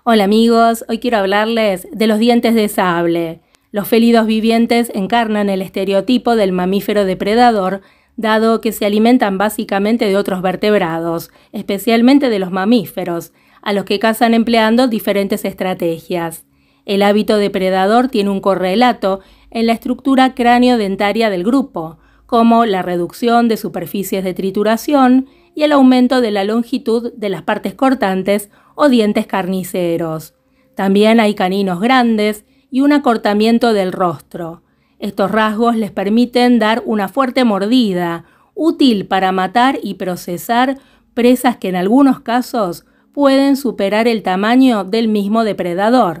Hola amigos, hoy quiero hablarles de los dientes de sable. Los félidos vivientes encarnan el estereotipo del mamífero depredador, dado que se alimentan básicamente de otros vertebrados, especialmente de los mamíferos, a los que cazan empleando diferentes estrategias. El hábito depredador tiene un correlato en la estructura cráneo-dentaria del grupo, como la reducción de superficies de trituración y el aumento de la longitud de las partes cortantes o dientes carniceros. También hay caninos grandes y un acortamiento del rostro. Estos rasgos les permiten dar una fuerte mordida, útil para matar y procesar presas que en algunos casos pueden superar el tamaño del mismo depredador.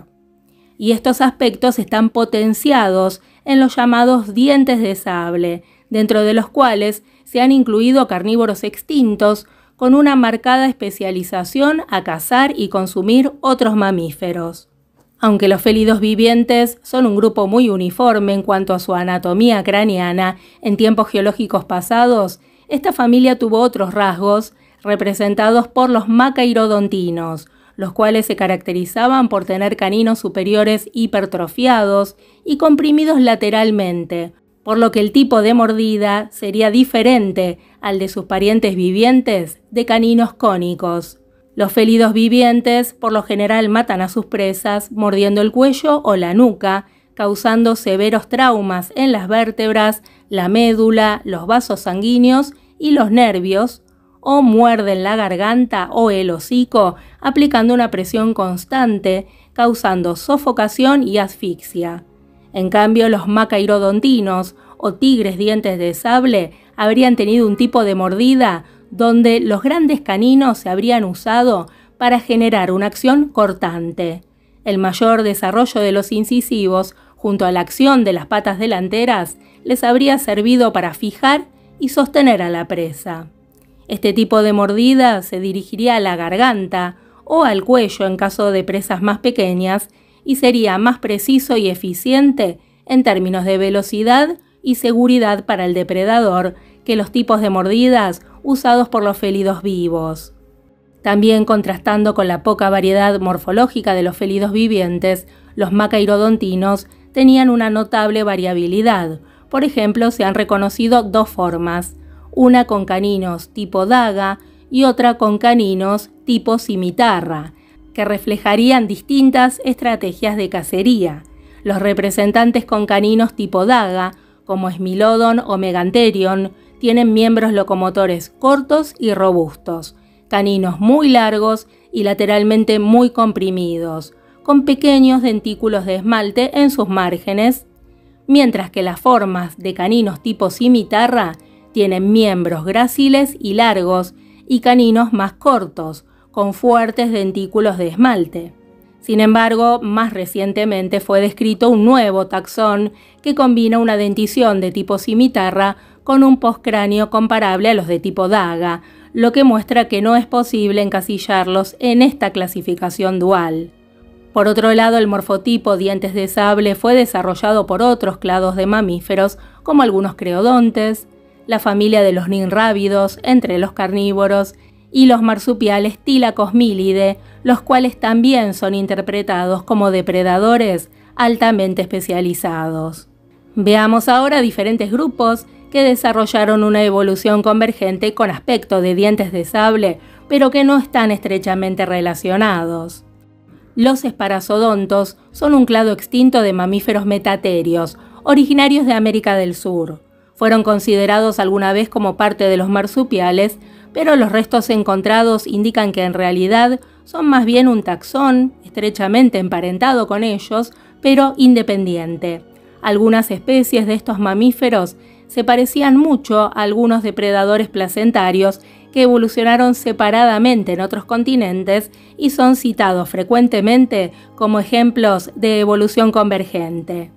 Y estos aspectos están potenciados en los llamados dientes de sable, dentro de los cuales se han incluido carnívoros extintos con una marcada especialización a cazar y consumir otros mamíferos. Aunque los félidos vivientes son un grupo muy uniforme en cuanto a su anatomía craneana en tiempos geológicos pasados, esta familia tuvo otros rasgos representados por los macaerodontinos, los cuales se caracterizaban por tener caninos superiores hipertrofiados y comprimidos lateralmente, por lo que el tipo de mordida sería diferente al de sus parientes vivientes de caninos cónicos. Los félidos vivientes por lo general matan a sus presas mordiendo el cuello o la nuca, causando severos traumas en las vértebras, la médula, los vasos sanguíneos y los nervios, o muerden la garganta o el hocico aplicando una presión constante, causando sofocación y asfixia. En cambio, los macaerodontinos o tigres dientes de sable habrían tenido un tipo de mordida donde los grandes caninos se habrían usado para generar una acción cortante. El mayor desarrollo de los incisivos, junto a la acción de las patas delanteras, les habría servido para fijar y sostener a la presa. Este tipo de mordida se dirigiría a la garganta o al cuello en caso de presas más pequeñas y sería más preciso y eficiente en términos de velocidad y seguridad para el depredador que los tipos de mordidas usados por los félidos vivos. También contrastando con la poca variedad morfológica de los félidos vivientes, los macaerodontinos tenían una notable variabilidad. Por ejemplo, se han reconocido dos formas, una con caninos tipo daga y otra con caninos tipo cimitarra, que reflejarían distintas estrategias de cacería. Los representantes con caninos tipo daga, como Smilodon o Megantherion, tienen miembros locomotores cortos y robustos, caninos muy largos y lateralmente muy comprimidos, con pequeños dentículos de esmalte en sus márgenes, mientras que las formas de caninos tipo cimitarra tienen miembros gráciles y largos y caninos más cortos, con fuertes dentículos de esmalte. Sin embargo, más recientemente fue descrito un nuevo taxón que combina una dentición de tipo cimitarra con un postcráneo comparable a los de tipo daga, lo que muestra que no es posible encasillarlos en esta clasificación dual. Por otro lado, el morfotipo dientes de sable fue desarrollado por otros clados de mamíferos, como algunos creodontes, la familia de los ninrábidos entre los carnívoros y los marsupiales Thylacophilidae, los cuales también son interpretados como depredadores altamente especializados. Veamos ahora diferentes grupos que desarrollaron una evolución convergente con aspecto de dientes de sable, pero que no están estrechamente relacionados. Los esparassodontos son un clado extinto de mamíferos metaterios, originarios de América del Sur. Fueron considerados alguna vez como parte de los marsupiales, pero los restos encontrados indican que en realidad son más bien un taxón estrechamente emparentado con ellos, pero independiente. Algunas especies de estos mamíferos se parecían mucho a algunos depredadores placentarios que evolucionaron separadamente en otros continentes y son citados frecuentemente como ejemplos de evolución convergente.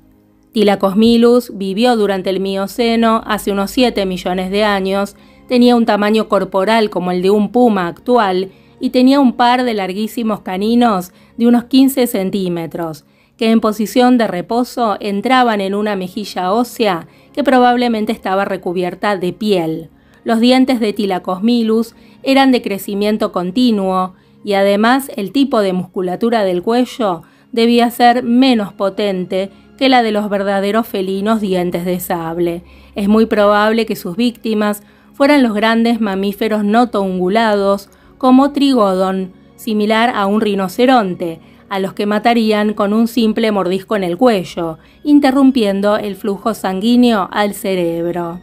Thylacophilus vivió durante el Mioceno hace unos 7 millones de años, tenía un tamaño corporal como el de un puma actual y tenía un par de larguísimos caninos de unos 15 centímetros, que en posición de reposo entraban en una mejilla ósea que probablemente estaba recubierta de piel. Los dientes de Thylacophilus eran de crecimiento continuo y además el tipo de musculatura del cuello debía ser menos potente que la de los verdaderos felinos dientes de sable. Es muy probable que sus víctimas fueran los grandes mamíferos notoungulados como Trigodon, similar a un rinoceronte, a los que matarían con un simple mordisco en el cuello, interrumpiendo el flujo sanguíneo al cerebro.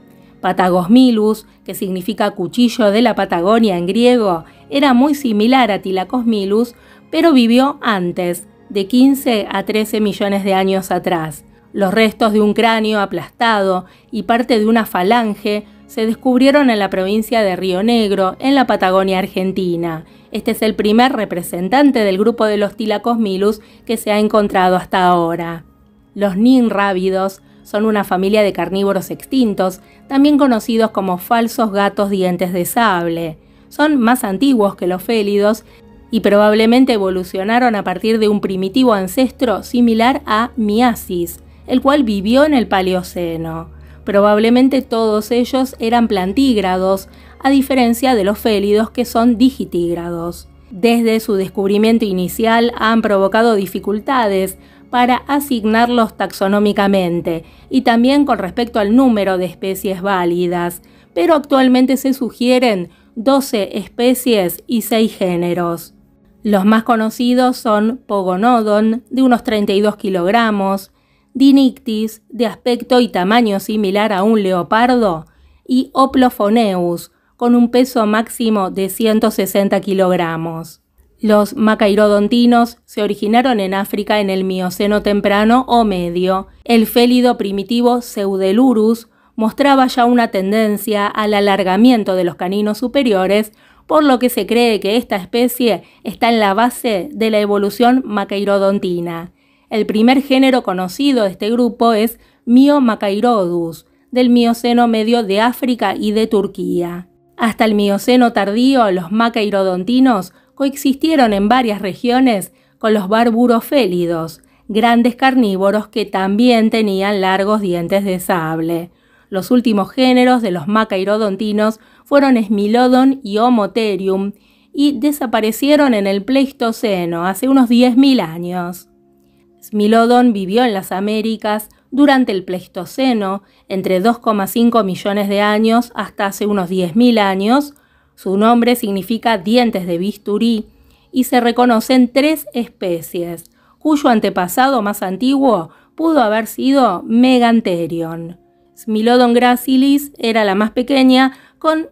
Patagosmilus, que significa cuchillo de la Patagonia en griego, era muy similar a Thylacolmilus, pero vivió antes, de 15 a 13 millones de años atrás. Los restos de un cráneo aplastado y parte de una falange se descubrieron en la provincia de Río Negro, en la Patagonia Argentina. Este es el primer representante del grupo de los Thylacolmilus que se ha encontrado hasta ahora. Los ninrábidos son una familia de carnívoros extintos, también conocidos como falsos gatos dientes de sable. Son más antiguos que los félidos y probablemente evolucionaron a partir de un primitivo ancestro similar a Miacis, el cual vivió en el Paleoceno. Probablemente todos ellos eran plantígrados, a diferencia de los félidos que son digitígrados. Desde su descubrimiento inicial han provocado dificultades para asignarlos taxonómicamente y también con respecto al número de especies válidas, pero actualmente se sugieren 12 especies y 6 géneros. Los más conocidos son Pogonodon, de unos 32 kilogramos, Dinictis, de aspecto y tamaño similar a un leopardo, y Hoplophoneus, con un peso máximo de 160 kilogramos. Los macairodontinos se originaron en África en el Mioceno temprano o medio. El félido primitivo Pseudelurus mostraba ya una tendencia al alargamiento de los caninos superiores, por lo que se cree que esta especie está en la base de la evolución macairodontina. El primer género conocido de este grupo es Miomacairodus, del Mioceno medio de África y de Turquía. Hasta el Mioceno tardío, los macairodontinos coexistieron en varias regiones con los barburofélidos, grandes carnívoros que también tenían largos dientes de sable. Los últimos géneros de los macairodontinos fueron Smilodon y Homotherium y desaparecieron en el Pleistoceno hace unos 10.000 años. Smilodon vivió en las Américas durante el Pleistoceno, entre 2,5 millones de años hasta hace unos 10.000 años. Su nombre significa dientes de bisturí y se reconocen 3 especies, cuyo antepasado más antiguo pudo haber sido Megantherion. Smilodon gracilis era la más pequeña, con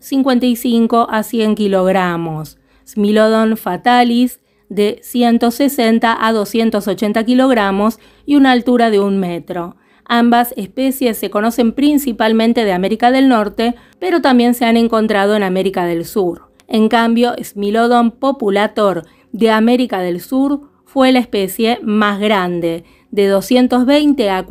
55 a 100 kilogramos. Smilodon fatalis de 160 a 280 kilogramos y una altura de 1 metro. Ambas especies se conocen principalmente de América del Norte, pero también se han encontrado en América del Sur. En cambio, Smilodon populator de América del Sur fue la especie más grande, de 220 a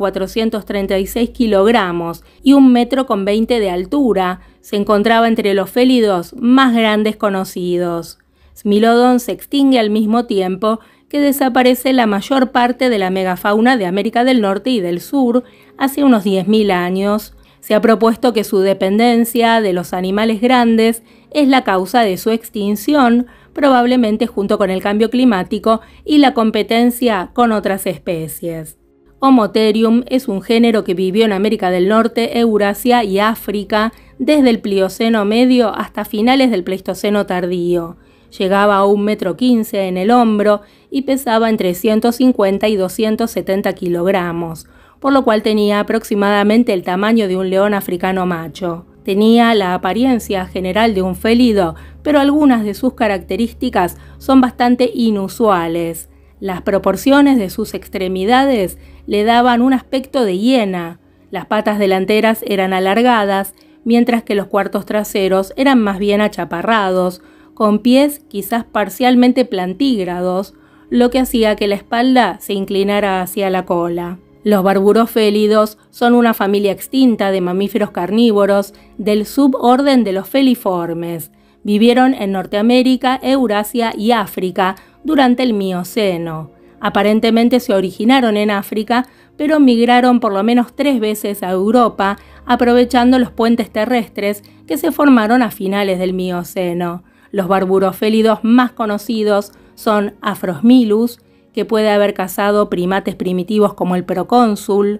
436 kilogramos y 1,20 metros de altura. Se encontraba entre los félidos más grandes conocidos. Smilodon se extingue al mismo tiempo que desaparece la mayor parte de la megafauna de América del Norte y del Sur hace unos 10.000 años. Se ha propuesto que su dependencia de los animales grandes es la causa de su extinción, probablemente junto con el cambio climático y la competencia con otras especies. Homotherium es un género que vivió en América del Norte, Eurasia y África desde el Plioceno medio hasta finales del Pleistoceno tardío. Llegaba a 1,15 metros en el hombro y pesaba entre 150 y 270 kilogramos, por lo cual tenía aproximadamente el tamaño de un león africano macho. Tenía la apariencia general de un félido, pero algunas de sus características son bastante inusuales. Las proporciones de sus extremidades le daban un aspecto de hiena. Las patas delanteras eran alargadas, mientras que los cuartos traseros eran más bien achaparrados, con pies quizás parcialmente plantígrados, lo que hacía que la espalda se inclinara hacia la cola. Los barburofélidos son una familia extinta de mamíferos carnívoros del suborden de los feliformes. Vivieron en Norteamérica, Eurasia y África durante el Mioceno. Aparentemente se originaron en África, pero migraron por lo menos 3 veces a Europa, aprovechando los puentes terrestres que se formaron a finales del Mioceno. Los barburofélidos más conocidos son Afrosmilus, que puede haber cazado primates primitivos como el procónsul,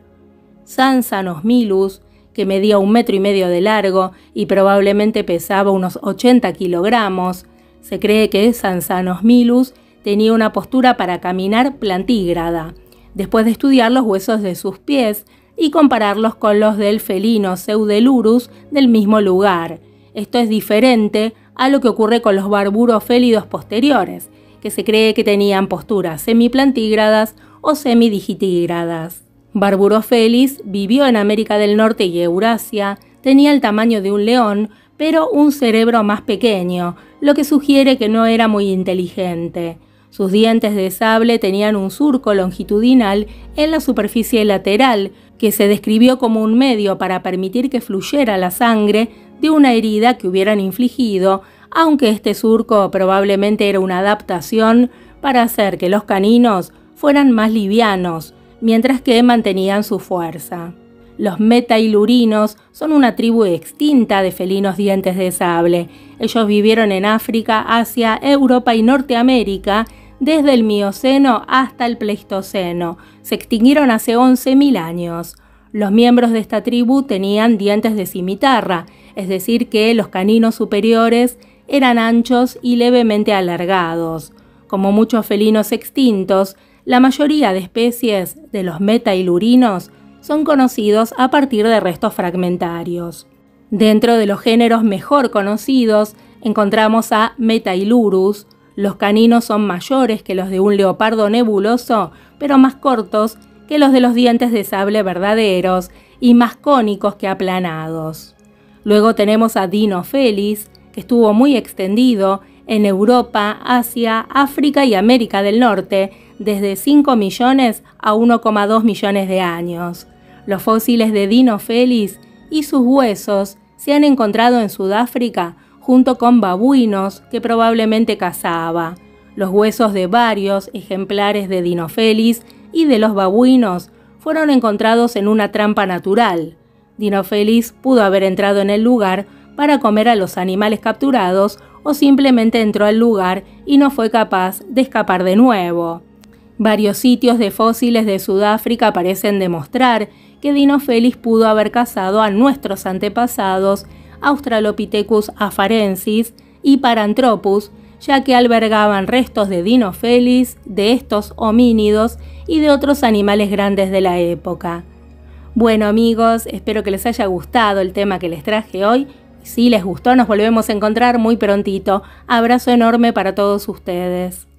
Sansanosmilus, que medía 1,5 metros de largo y probablemente pesaba unos 80 kilogramos. Se cree que Sansanosmilus tenía una postura para caminar plantígrada. Después de estudiar los huesos de sus pies y compararlos con los del felino Pseudelurus del mismo lugar. Esto es diferente a lo que ocurre con los barburofélidos posteriores, que se cree que tenían posturas semiplantígradas o semidigitígradas. Barburofelis vivió en América del Norte y Eurasia, tenía el tamaño de un león, pero un cerebro más pequeño, lo que sugiere que no era muy inteligente. Sus dientes de sable tenían un surco longitudinal en la superficie lateral, que se describió como un medio para permitir que fluyera la sangre de una herida que hubieran infligido, aunque este surco probablemente era una adaptación para hacer que los caninos fueran más livianos, mientras que mantenían su fuerza. Los metailurinos son una tribu extinta de felinos dientes de sable. Ellos vivieron en África, Asia, Europa y Norteamérica desde el Mioceno hasta el Pleistoceno. Se extinguieron hace 11.000 años. Los miembros de esta tribu tenían dientes de cimitarra, es decir que los caninos superiores eran anchos y levemente alargados. Como muchos felinos extintos, la mayoría de especies de los metailurinos son conocidos a partir de restos fragmentarios. Dentro de los géneros mejor conocidos encontramos a Metailurus. Los caninos son mayores que los de un leopardo nebuloso, pero más cortos que los de los dientes de sable verdaderos y más cónicos que aplanados. Luego tenemos a Dinofelis, que estuvo muy extendido en Europa, Asia, África y América del Norte, desde 5 millones a 1,2 millones de años. Los fósiles de Dinofelis y sus huesos se han encontrado en Sudáfrica junto con babuinos que probablemente cazaba. Los huesos de varios ejemplares de Dinofelis y de los babuinos fueron encontrados en una trampa natural. Dinofelis pudo haber entrado en el lugar para comer a los animales capturados o simplemente entró al lugar y no fue capaz de escapar de nuevo. Varios sitios de fósiles de Sudáfrica parecen demostrar que Dinofelis pudo haber cazado a nuestros antepasados Australopithecus afarensis y Paranthropus, ya que albergaban restos de Dinofelis, de estos homínidos y de otros animales grandes de la época. Bueno amigos, espero que les haya gustado el tema que les traje hoy. Si les gustó, nos volvemos a encontrar muy prontito. Abrazo enorme para todos ustedes.